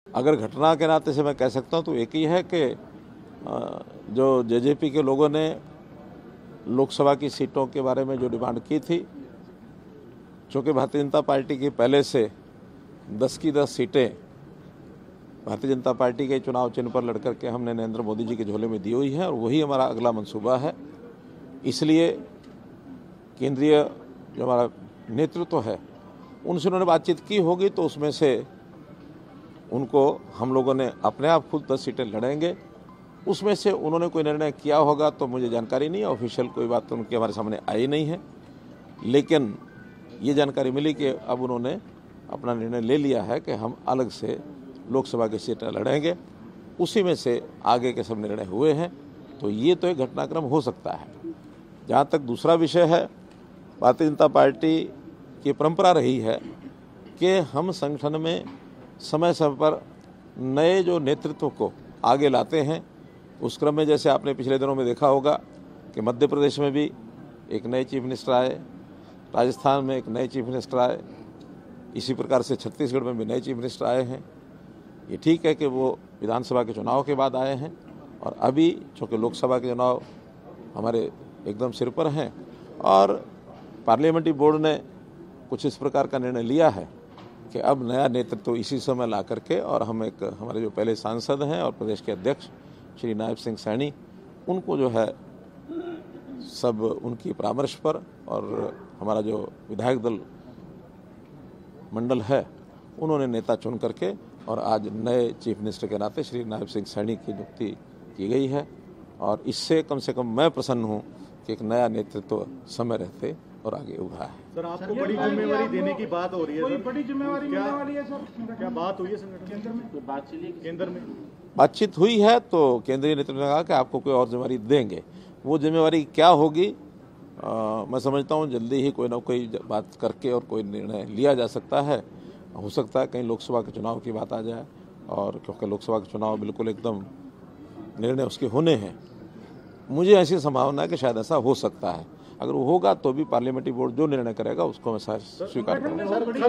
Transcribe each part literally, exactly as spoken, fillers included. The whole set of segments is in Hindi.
अगर घटना के नाते से मैं कह सकता हूँ तो एक ही है कि जो जेजेपी के लोगों ने लोकसभा की सीटों के बारे में जो डिमांड की थी, चूँकि भारतीय जनता पार्टी की पहले से दस की दस सीटें भारतीय जनता पार्टी के चुनाव चिन्ह पर लड़कर के हमने नरेंद्र मोदी जी के झोले में दी हुई है और वही हमारा अगला मंसूबा है। इसलिए केंद्रीय जो हमारा नेतृत्व है उनसे उन्होंने बातचीत की होगी, तो उसमें से उनको हम लोगों ने अपने आप खुद दस सीटें लड़ेंगे, उसमें से उन्होंने कोई निर्णय किया होगा तो मुझे जानकारी नहीं है। ऑफिशियल कोई बात तो उनके हमारे सामने आई नहीं है, लेकिन ये जानकारी मिली कि अब उन्होंने अपना निर्णय ले लिया है कि हम अलग से लोकसभा की सीटें लड़ेंगे। उसी में से आगे के सब निर्णय हुए हैं, तो ये तो एक घटनाक्रम हो सकता है। जहाँ तक दूसरा विषय है, भारतीय जनता पार्टी की परंपरा रही है कि हम संगठन में समय समय पर नए जो नेतृत्व को आगे लाते हैं। उस क्रम में जैसे आपने पिछले दिनों में देखा होगा कि मध्य प्रदेश में भी एक नए चीफ मिनिस्टर आए, राजस्थान में एक नए चीफ मिनिस्टर आए, इसी प्रकार से छत्तीसगढ़ में भी नए चीफ मिनिस्टर आए हैं। ये ठीक है कि वो विधानसभा के चुनाव के बाद आए हैं और अभी चूँकि लोकसभा के चुनाव हमारे एकदम सिर पर हैं और पार्लियामेंट्री बोर्ड ने कुछ इस प्रकार का निर्णय लिया है कि अब नया नेतृत्व इसी समय ला करके, और हम एक हमारे जो पहले सांसद हैं और प्रदेश के अध्यक्ष श्री नायब सिंह सैनी, उनको जो है सब उनकी परामर्श पर और हमारा जो विधायक दल मंडल है उन्होंने नेता चुन करके और आज नए चीफ मिनिस्टर के नाते श्री नायब सिंह सैनी की नियुक्ति की गई है। और इससे कम से कम मैं प्रसन्न हूँ कि एक नया नेतृत्व समय रहते और आगे उभरा है। सर, आपको बड़ी जिम्मेवारी देने की बात हो रही है। कोई बड़ी जिम्मेवारी मिलने वाली है सर? क्या बात हुई है संगठन में? बातचीत केंद्र में बातचीत हुई है, तो केंद्रीय नेतृत्व ने कहा कि आपको कोई और जिम्मेवारी देंगे। वो जिम्मेवारी क्या होगी, आ, मैं समझता हूँ जल्दी ही कोई ना कोई बात करके और कोई निर्णय लिया जा सकता है। हो सकता है कहीं लोकसभा के चुनाव की बात आ जाए, और क्योंकि लोकसभा के चुनाव बिल्कुल एकदम निर्णय उसके होने हैं, मुझे ऐसी संभावना है कि शायद ऐसा हो सकता है। अगर वो होगा तो भी पार्लियामेंट्री बोर्ड जो निर्णय करेगा उसको मैं स्वीकार करूंगा।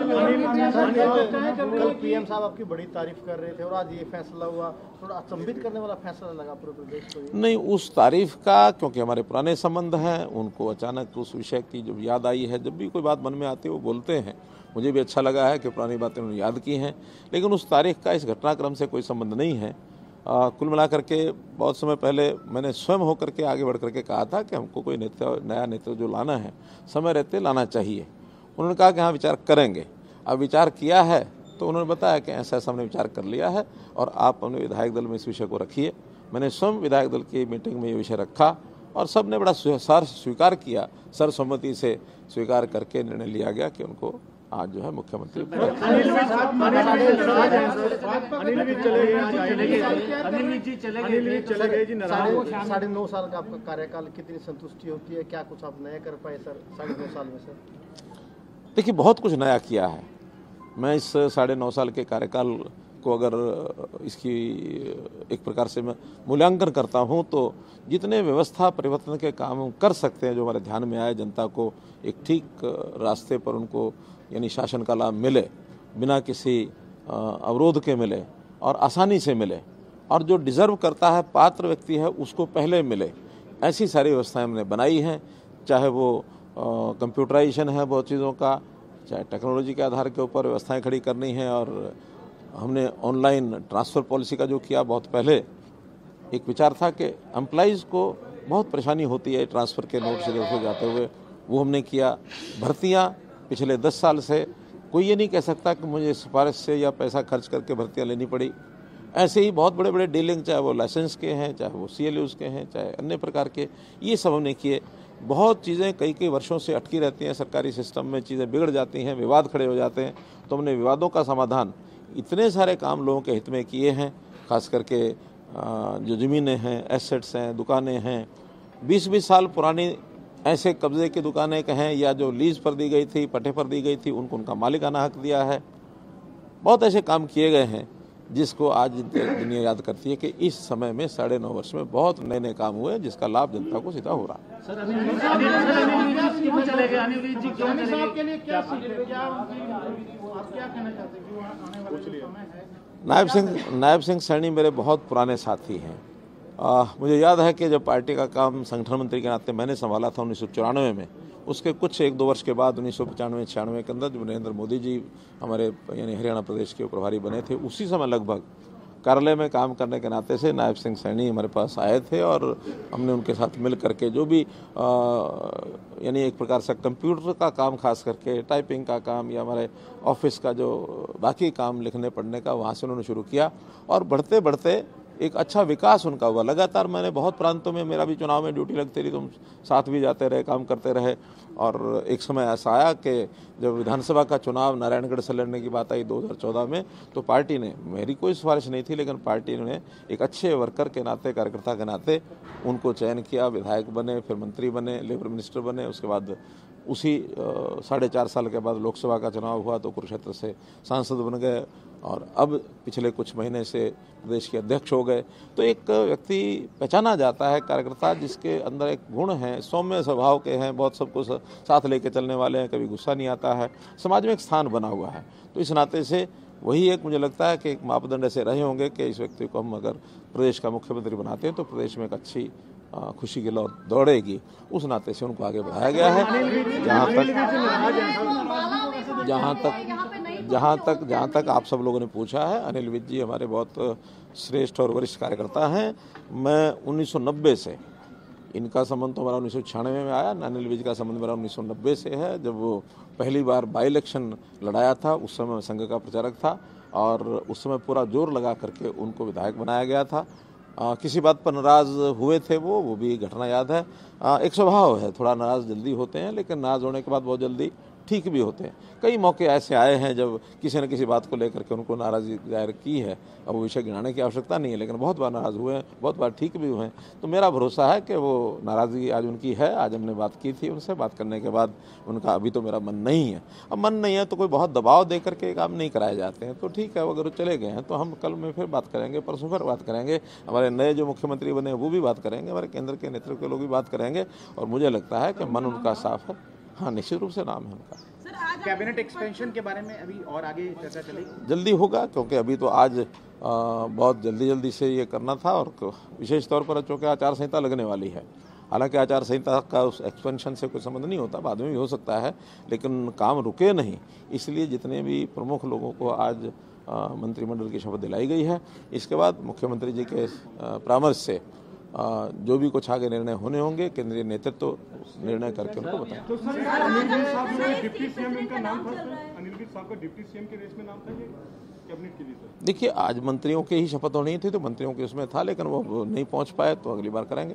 कल पीएम साहब आपकी बड़ी तारीफ कर रहे थे और आज ये फैसला हुआ, थोड़ा अचंभित करने वाला फैसला लगा पूरे प्रदेश को। नहीं, उस तारीफ का, क्योंकि हमारे पुराने संबंध हैं, उनको अचानक उस विषय की जब याद आई है, जब भी कोई बात मन में आती है वो बोलते हैं, मुझे भी अच्छा लगा है कि पुरानी बातें उन्होंने याद की हैं, लेकिन उस तारीख का इस घटनाक्रम से कोई संबंध नहीं है। आ, कुल मिलाकर के बहुत समय पहले मैंने स्वयं होकर के आगे बढ़ करके कहा था कि हमको कोई नेता नया नेता जो लाना है समय रहते लाना चाहिए। उन्होंने कहा कि हाँ विचार करेंगे। अब विचार किया है तो उन्होंने बताया कि ऐसा ऐसा हमने विचार कर लिया है और आप अपने विधायक दल में इस विषय को रखिए। मैंने स्वयं विधायक दल की मीटिंग में ये विषय रखा और सब ने बड़ा सर स्वीकार किया, सर्वसम्मति से स्वीकार करके निर्णय लिया गया कि उनको आज जो है मुख्यमंत्री। साढ़े नौ साल का आपका कार्यकाल, कितनी संतुष्टि होती है? क्या कुछ आप नया कर पाए सर साढ़े नौ साल में? सर देखिए, बहुत कुछ नया किया है। मैं इस साढ़े नौ साल के कार्यकाल को अगर इसकी एक प्रकार से मैं मूल्यांकन करता हूं तो जितने व्यवस्था परिवर्तन के काम कर सकते हैं, जो हमारे ध्यान में आए, जनता को एक ठीक रास्ते पर उनको यानी शासन का लाभ मिले, बिना किसी अवरोध के मिले और आसानी से मिले, और जो डिज़र्व करता है, पात्र व्यक्ति है, उसको पहले मिले, ऐसी सारी व्यवस्थाएं हमने बनाई हैं। चाहे वो कंप्यूटराइजेशन है बहुत चीज़ों का, चाहे टेक्नोलॉजी के आधार के ऊपर व्यवस्थाएं खड़ी करनी है, और हमने ऑनलाइन ट्रांसफ़र पॉलिसी का जो किया, बहुत पहले एक विचार था कि एम्प्लॉइज़ को बहुत परेशानी होती है ट्रांसफ़र के नोट से हो जाते हुए, वो हमने किया। भर्तियाँ पिछले दस साल से कोई ये नहीं कह सकता कि मुझे सिफारिश से या पैसा खर्च करके भर्तियाँ लेनी पड़ी। ऐसे ही बहुत बड़े बड़े डीलिंग, चाहे वो लाइसेंस के हैं, चाहे वो सी एल यूज़ के हैं, चाहे अन्य प्रकार के, ये सब हमने किए। बहुत चीज़ें कई कई वर्षों से अटकी रहती हैं सरकारी सिस्टम में, चीज़ें बिगड़ जाती हैं, विवाद खड़े हो जाते हैं, तो हमने विवादों का समाधान, इतने सारे काम लोगों के हित में किए हैं। खास करके जो ज़मीनें हैं, एसेट्स हैं, दुकानें हैं, बीस बीस साल पुरानी ऐसे कब्जे की दुकानें कहें या जो लीज पर दी गई थी, पट्टे पर दी गई थी, उनको उनका मालिकाना हक दिया है। बहुत ऐसे काम किए गए हैं जिसको आज दुनिया याद करती है कि इस समय में साढ़े नौ वर्ष में बहुत नए नए काम हुए जिसका लाभ जनता को सीधा हो रहा है। नायब सिंह नायब सिंह सैनी मेरे बहुत पुराने साथी हैं। आ, मुझे याद है कि जब पार्टी का काम संगठन मंत्री के नाते मैंने संभाला था उन्नीस सौ चौरानवे में, उसके कुछ एक दो वर्ष के बाद उन्नीस सौ पचानवे छियानवे के अंदर जब नरेंद्र मोदी जी हमारे यानी हरियाणा प्रदेश के प्रभारी बने थे, उसी समय लगभग कार्यालय में काम करने के नाते से नायब सिंह सैनी हमारे पास आए थे और हमने उनके साथ मिल करके जो भी यानी एक प्रकार से कंप्यूटर का काम, खास करके टाइपिंग का काम या हमारे ऑफिस का जो बाकी काम लिखने पढ़ने का, वहाँ से उन्होंने शुरू किया और बढ़ते बढ़ते एक अच्छा विकास उनका हुआ। लगातार मैंने बहुत प्रांतों में, मेरा भी चुनाव में ड्यूटी लगती रही, तुम साथ भी जाते रहे, काम करते रहे। और एक समय ऐसा आया कि जब विधानसभा का चुनाव नारायणगढ़ से लड़ने की बात आई दो हज़ार चौदह में, तो पार्टी ने, मेरी कोई सिफारिश नहीं थी, लेकिन पार्टी ने एक अच्छे वर्कर के नाते, कार्यकर्ता के नाते उनको चयन किया, विधायक बने, फिर मंत्री बने, लेबर मिनिस्टर बने। उसके बाद उसी साढ़े चार साल के बाद लोकसभा का चुनाव हुआ तो कुरुक्षेत्र से सांसद बन गए और अब पिछले कुछ महीने से प्रदेश के अध्यक्ष हो गए। तो एक व्यक्ति पहचाना जाता है, कार्यकर्ता जिसके अंदर एक गुण है, सौम्य स्वभाव के हैं, बहुत सबको साथ लेके चलने वाले हैं, कभी गुस्सा नहीं आता है, समाज में एक स्थान बना हुआ है। तो इस नाते से वही एक मुझे लगता है कि एक मापदंड ऐसे रहे होंगे कि इस व्यक्ति को हम अगर प्रदेश का मुख्यमंत्री बनाते हैं तो प्रदेश में एक अच्छी खुशी की लौ दौड़ेगी। उस नाते से उनको आगे बढ़ाया गया है। जहाँ तक जहाँ तक जहाँ तक जहाँ तक आप सब लोगों ने पूछा है, अनिल विज जी हमारे बहुत श्रेष्ठ और वरिष्ठ कार्यकर्ता हैं। मैं उन्नीस सौ नब्बे से, इनका संबंध तो हमारा उन्नीस सौ छियानवे में आया, अनिल विज का संबंध मेरा उन्नीस सौ नब्बे से है। जब वो पहली बार बाई इलेक्शन लड़ाया था उस समय मैं संघ का प्रचारक था और उस समय पूरा जोर लगा करके उनको विधायक बनाया गया था। आ, किसी बात पर नाराज़ हुए थे वो वो भी घटना याद है। आ, एक स्वभाव है, थोड़ा नाराज़ जल्दी होते हैं, लेकिन नाराज़ होने के बाद बहुत जल्दी ठीक भी होते हैं। कई मौके ऐसे आए हैं जब किसी न किसी बात को लेकर के उनको नाराज़गी जाहिर की है। अब वो विषय गिनाने की आवश्यकता नहीं है, लेकिन बहुत बार नाराज़ हुए हैं, बहुत बार ठीक भी हुए हैं। तो मेरा भरोसा है कि वो नाराज़गी आज उनकी है। आज हमने बात की थी उनसे, बात करने के बाद उनका अभी तो मेरा मन नहीं है। अब मन नहीं है तो कोई बहुत दबाव दे करके काम नहीं कराए जाते हैं। तो ठीक है, अगर वो चले गए हैं तो हम कल में फिर बात करेंगे, परसों फिर बात करेंगे, हमारे नए जो मुख्यमंत्री बने वो भी बात करेंगे, हमारे केंद्र के नेतृत्व के लोग भी बात करेंगे। और मुझे लगता है कि मन उनका साफ है। हाँ, निश्चित रूप से नाम है उनका। कैबिनेट एक्सपेंशन के बारे में अभी और आगे चर्चा चलेगी? जल्दी होगा, क्योंकि अभी तो आज आ, बहुत जल्दी जल्दी से ये करना था और विशेष तौर पर चूँकि आचार संहिता लगने वाली है। हालांकि आचार संहिता का उस एक्सपेंशन से कोई संबंध नहीं होता, बाद में भी हो सकता है, लेकिन काम रुके नहीं। इसलिए जितने भी प्रमुख लोगों को आज मंत्रिमंडल की शपथ दिलाई गई है, इसके बाद मुख्यमंत्री जी के परामर्श से आ, जो भी कुछ आगे निर्णय होने होंगे केंद्रीय नेतृत्व तो निर्णय करके उनको बताएं। तो सर, अनिल विज साहब में डिप्टी सीएम इनका नाम था सर? अनिल विज साहब का डिप्टी सीएम के रेस में नाम था ये कैबिनेट के लिए सर? देखिए, आज मंत्रियों की ही शपथ होनी थी तो मंत्रियों के उसमें था, लेकिन वो नहीं पहुंच पाए तो अगली बार करेंगे।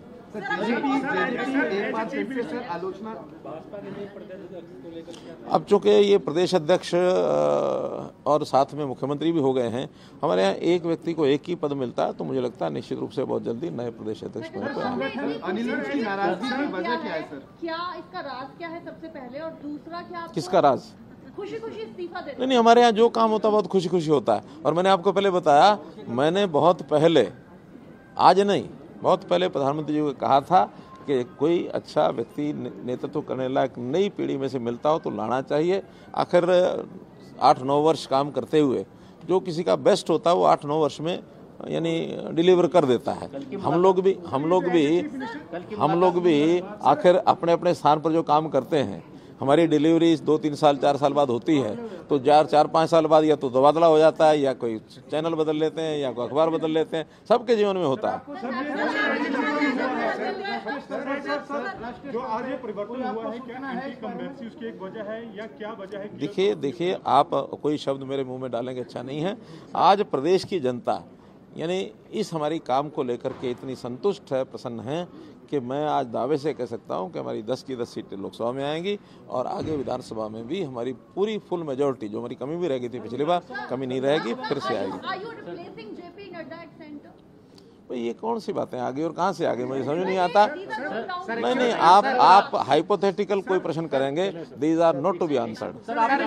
अब चूंकि ये प्रदेश अध्यक्ष और साथ में मुख्यमंत्री भी हो गए हैं, हमारे यहाँ एक व्यक्ति को एक ही पद मिलता है, तो मुझे लगता है निश्चित रूप से बहुत जल्दी नए प्रदेश अध्यक्ष बने। अनिल विज की नाराजगी की वजह क्या है सर? क्या इसका राज क्या है सबसे पहले, और दूसरा क्या किसका राज? खुशी खुशी इस्तीफा दे? नहीं नहीं, हमारे यहाँ जो काम होता है बहुत खुशी खुशी होता है। और मैंने आपको पहले बताया, मैंने बहुत पहले, आज नहीं, बहुत पहले प्रधानमंत्री जी को कहा था कि कोई अच्छा व्यक्ति नेतृत्व करने लायक नई पीढ़ी में से मिलता हो तो लाना चाहिए। आखिर आठ नौ वर्ष काम करते हुए जो किसी का बेस्ट होता है वो आठ नौ वर्ष में यानी डिलीवर कर देता है। हम लोग भी हम लोग भी हम लोग भी आखिर अपने अपने स्थान पर जो काम करते हैं, हमारी डिलीवरी दो तीन साल चार साल बाद होती है, तो चार चार पाँच साल बाद या तो तबादला हो जाता है, या कोई चैनल बदल लेते हैं, या कोई अखबार बदल लेते हैं, सबके जीवन में होता है। जो आज ये परिवर्तन हुआ है, क्या इनकम्बेंसी उसकी एक वजह है या क्या वजह है? देखिए देखिए आप कोई शब्द मेरे मुंह में डालेंगे अच्छा नहीं है। आज प्रदेश की जनता यानी इस हमारी काम को लेकर के इतनी संतुष्ट है, प्रसन्न है कि मैं आज दावे से कह सकता हूं कि हमारी दस की दस सीटें लोकसभा में आएंगी और आगे विधानसभा में भी हमारी पूरी फुल मेजोरिटी, जो हमारी कमी भी रह गई थी पिछली बार, कमी नहीं रहेगी, फिर से आएगी। भाई ये कौन सी बातें आगे और कहाँ से आगे, मुझे समझ नहीं आता। नहीं नहीं, आप आप हाइपोथेटिकल कोई प्रश्न करेंगे, these are not to be answered.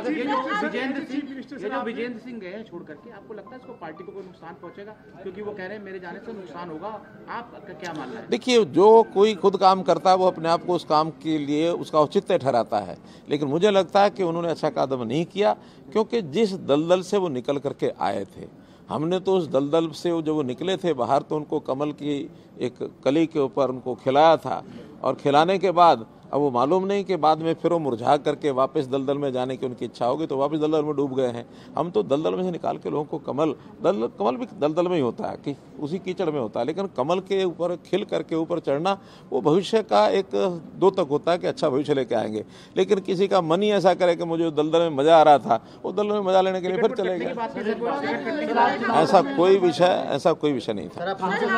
ये जो विजेंद्र सिंह गए छोड़ करके, आपको लगता है इसको पार्टी को कोई नुकसान पहुंचेगा? क्योंकि वो कह रहे हैं मेरे जाने से नुकसान होगा, आपका क्या मानना है? देखिए, जो कोई खुद काम करता है वो अपने आप को उस काम के लिए उसका औचित्य ठहराता है, लेकिन मुझे लगता है कि उन्होंने अच्छा कदम नहीं किया, क्योंकि जिस दलदल से वो निकल करके आए थे, हमने तो उस दलदल से जब वो निकले थे बाहर तो उनको कमल की एक कली के ऊपर उनको खिलाया था, और खिलाने के बाद अब वो मालूम नहीं कि बाद में फिर वो मुरझा करके वापस दलदल में जाने की उनकी इच्छा होगी तो वापस दलदल में डूब गए हैं। हम तो दलदल में से निकाल के लोगों को कमल दल कमल भी दलदल में ही होता है कि उसी कीचड़ में होता है, लेकिन कमल के ऊपर खिल करके ऊपर चढ़ना वो भविष्य का एक दो तक होता है कि अच्छा भविष्य लेके आएंगे। लेकिन किसी का मन ही ऐसा करे कि मुझे दलदल में मजा आ रहा था, वो दलदल में मजा लेने के लिए फिर चले गए। ऐसा कोई विषय ऐसा कोई विषय नहीं था।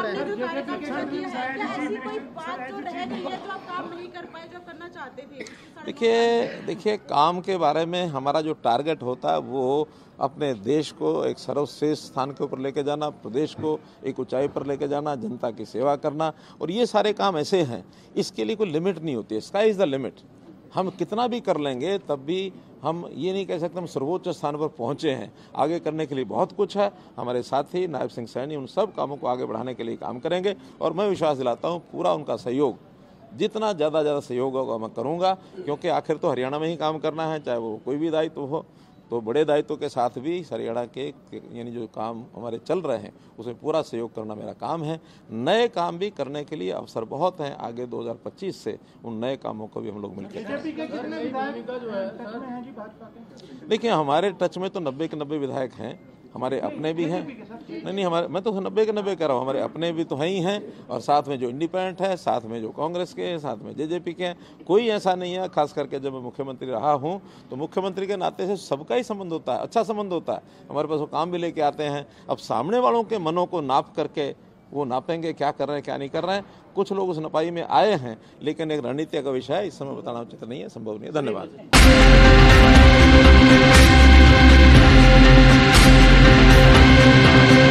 देखिए देखिए काम के बारे में हमारा जो टारगेट होता है वो अपने देश को एक सर्वश्रेष्ठ स्थान के ऊपर लेके जाना, प्रदेश को एक ऊंचाई पर लेके जाना, जनता की सेवा करना, और ये सारे काम ऐसे हैं इसके लिए कोई लिमिट नहीं होती है। Sky is the limit. हम कितना भी कर लेंगे तब भी हम ये नहीं कह सकते हम सर्वोच्च स्थान पर पहुंचे हैं। आगे करने के लिए बहुत कुछ है। हमारे साथी नायब सिंह सैनी उन सब कामों को आगे बढ़ाने के लिए काम करेंगे, और मैं विश्वास दिलाता हूँ पूरा उनका सहयोग, जितना ज़्यादा ज़्यादा सहयोग होगा मैं करूँगा, क्योंकि आखिर तो हरियाणा में ही काम करना है, चाहे वो कोई भी दायित्व हो। तो बड़े दायित्व के साथ भी हरियाणा के यानी जो काम हमारे चल रहे हैं उसमें पूरा सहयोग करना मेरा काम है। नए काम भी करने के लिए अवसर बहुत हैं। आगे दो हज़ार पच्चीस से उन नए कामों को भी हम लोग मिलकर देखिए, हमारे टच में तो नब्बे के नब्बे विधायक हैं, हमारे अपने भी हैं। नहीं नहीं हमारे मैं तो नब्बे के नब्बे कह रहा हूँ, हमारे अपने भी तो हैं ही हैं, और साथ में जो इंडिपेंडेंट है, साथ में जो कांग्रेस के हैं, साथ में जेजेपी के हैं। कोई ऐसा नहीं है, खास करके जब मैं मुख्यमंत्री रहा हूँ तो मुख्यमंत्री के नाते से सबका ही संबंध होता है, अच्छा संबंध होता है। हमारे पास वो काम भी लेके आते हैं। अब सामने वालों के मनों को नाप करके वो नापेंगे क्या कर रहे हैं क्या नहीं कर रहे हैं। कुछ लोग उस नपाई में आए हैं, लेकिन एक रणनीति का विषय है, इस समय बताना उचित नहीं है, संभव नहीं है। धन्यवाद।